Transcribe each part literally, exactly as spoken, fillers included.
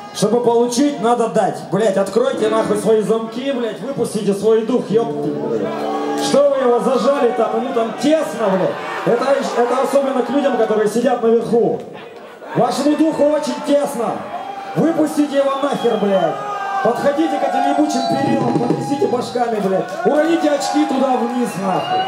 Чтобы получить, надо дать. Блять, откройте нахуй свои замки, блять, выпустите свой дух, ёпты, блядь. Что вы его зажали там, ему там тесно, блядь. Это, это особенно к людям, которые сидят наверху. Вашему духу очень тесно. Выпустите его нахер, блядь. Подходите к этим ебучим перилам, потрясите башками, блядь. Уроните очки туда вниз, нахуй.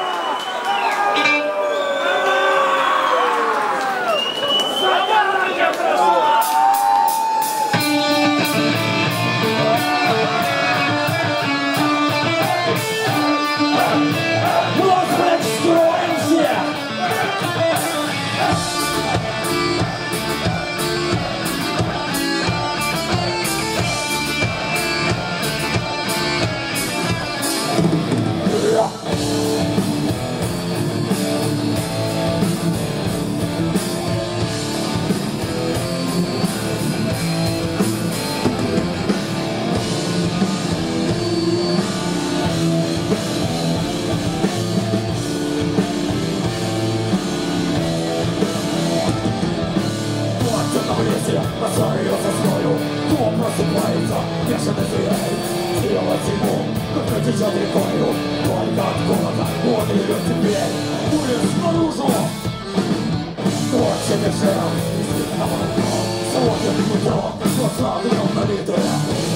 Разорвется сною, дом просыпается, бешеный зверь. Сделать ему, как протечет рекою. Только от голода он идет теперь. Улиц наружу, корчит и жел, висит на молоко. Смотрит в метро, глаза дымом налитые.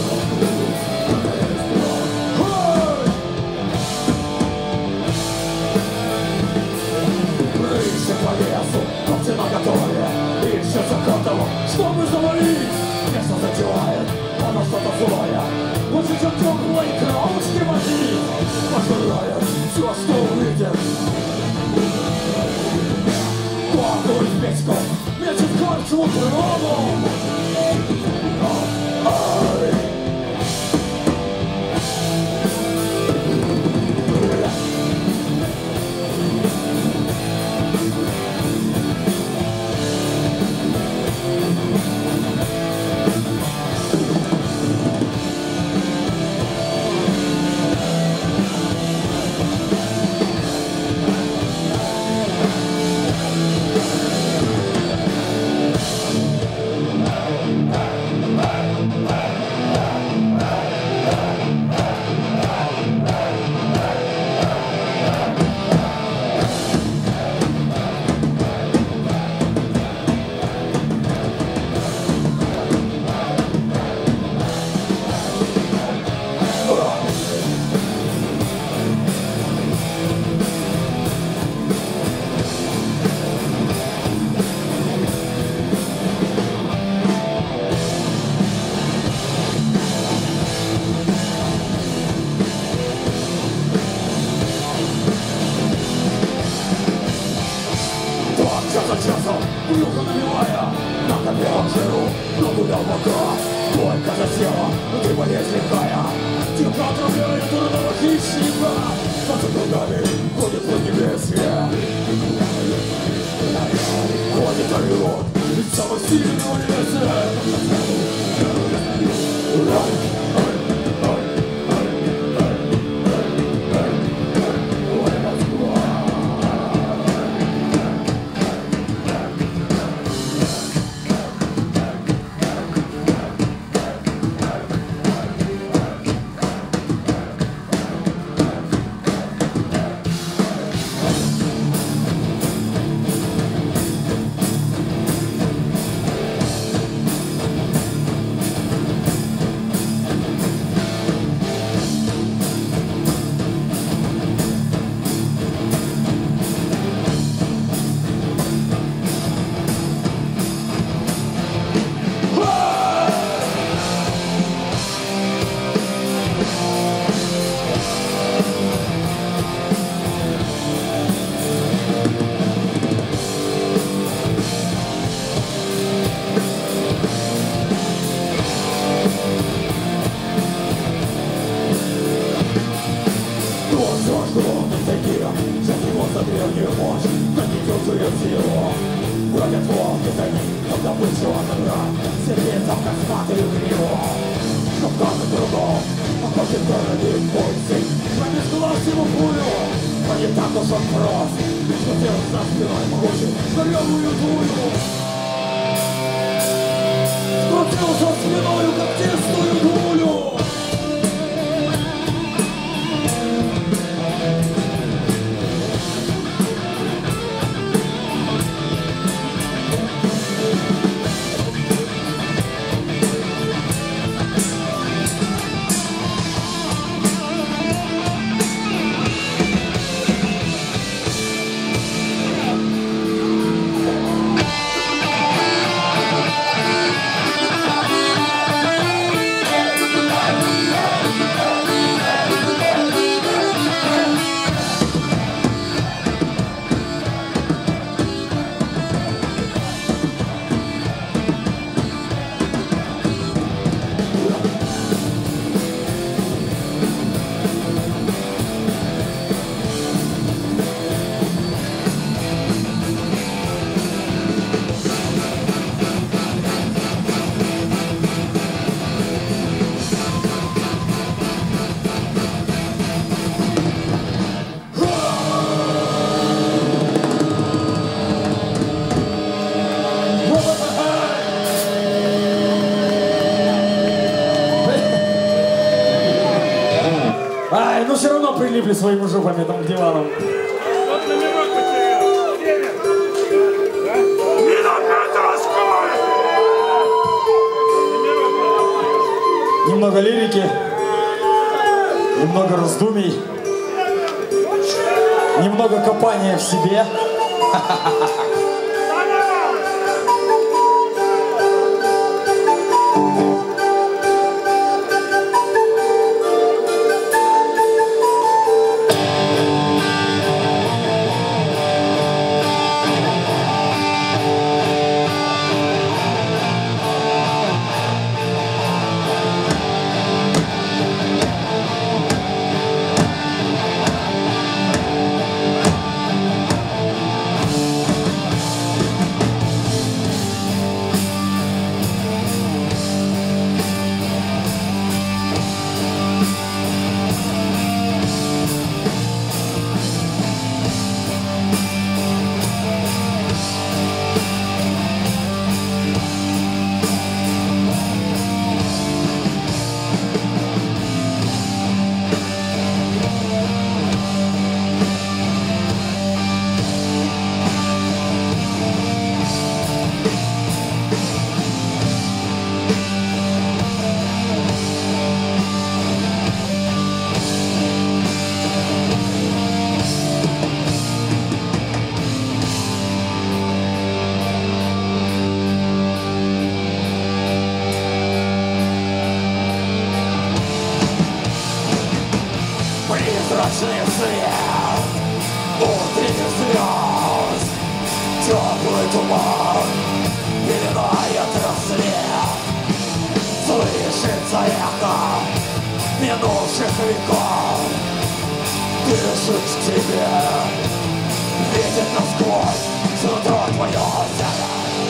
Рыщет по лесу, ногти наготове. Ищет закатого, чтобы завалить. Место затевает, оно что-то злое. Лучше, чем теплой кровушки возить. Пожирает все, что увидит. Падает в печку, мечет корчеву траву. Ай! Брюхо набивая, накопил жиру, но гулял бока. Только засела, ты болезнь лихая. Тихо отравляет дурного хищника. За кругами ходит по небесье. Ходит орет, ведь самый сильный лесе. древнюю мощь, нанесет силу. Бродят волки за ним, как добычу отыгра. Сердцем косматую гриву. Шептаны кругом, охотит городе мой сын. Промеж глаз ему пулю, но не так уж он прост. Лишь хотел за спиной могучий, здоровую дулю. Скрутился мы все равно прилипли своими жопами там к диванам. Вот номерок потерял. Немного лирики, немного раздумий, немного копания в себе. Прозрачный свет утренних звезд, теплый туман пеленает рассвет. Слышится эхо минувших веков, дышит в тебе, видит насквозь снутро твое тело.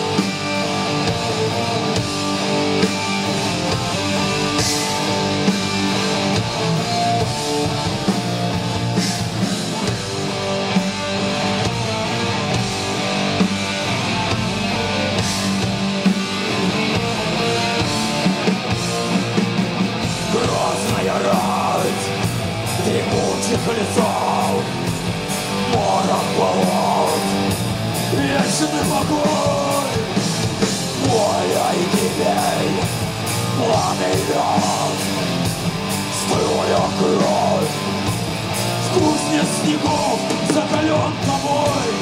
Дремучих лесов, морок болот, вечный огонь, воля и гибель, пламя и лед, стылая кровь, вкус нет снегов, закален тобой.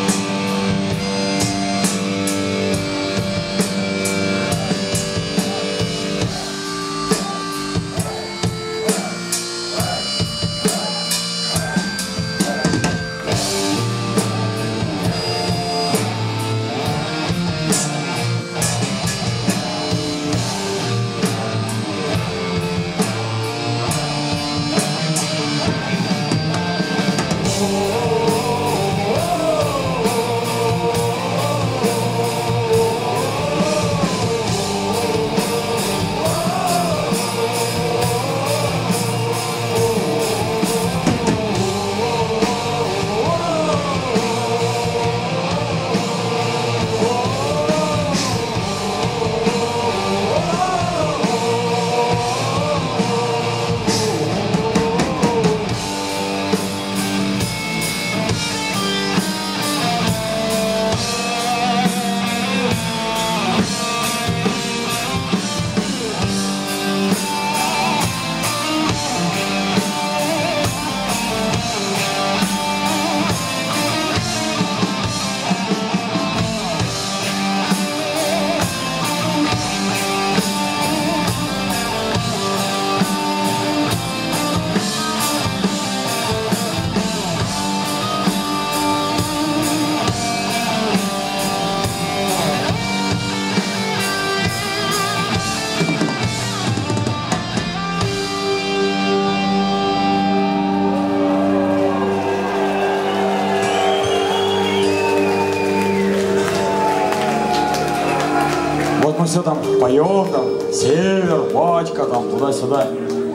Мы все там поем, там, север, батька, там, туда-сюда.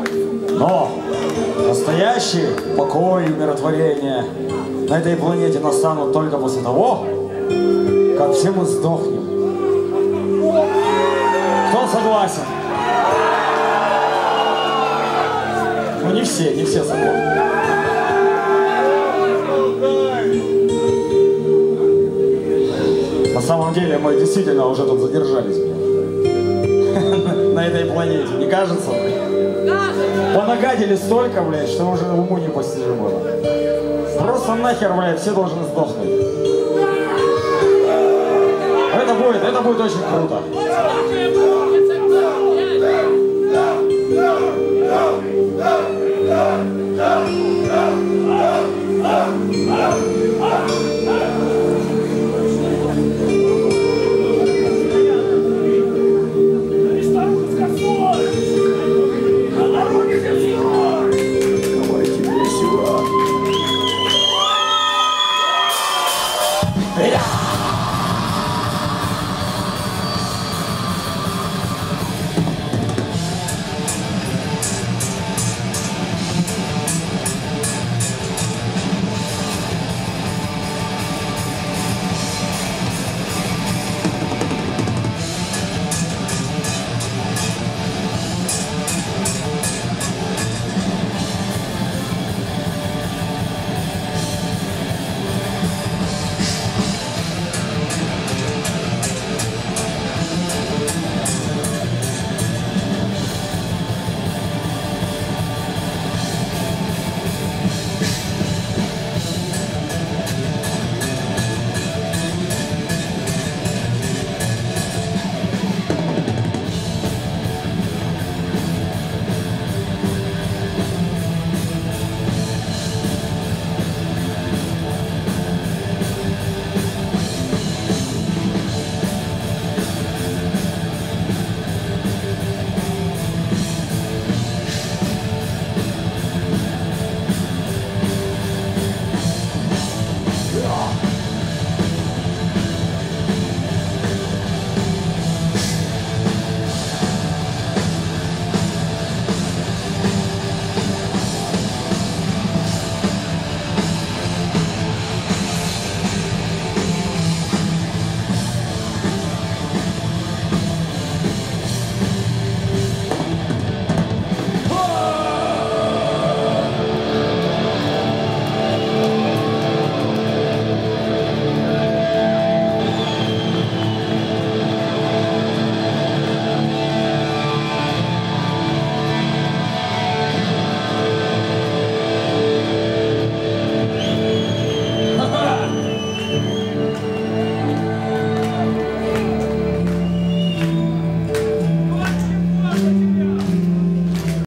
Но настоящий покой и умиротворение на этой планете настанут только после того, как все мы сдохнем. Кто согласен? Ну не Не все, не все согласны. На самом деле мы действительно уже тут задержались. На этой планете, не кажется? Понагадили столько, блядь, что уже уму непостижимо. Просто нахер, блядь, все должны сдохнуть. Это будет, это будет очень круто.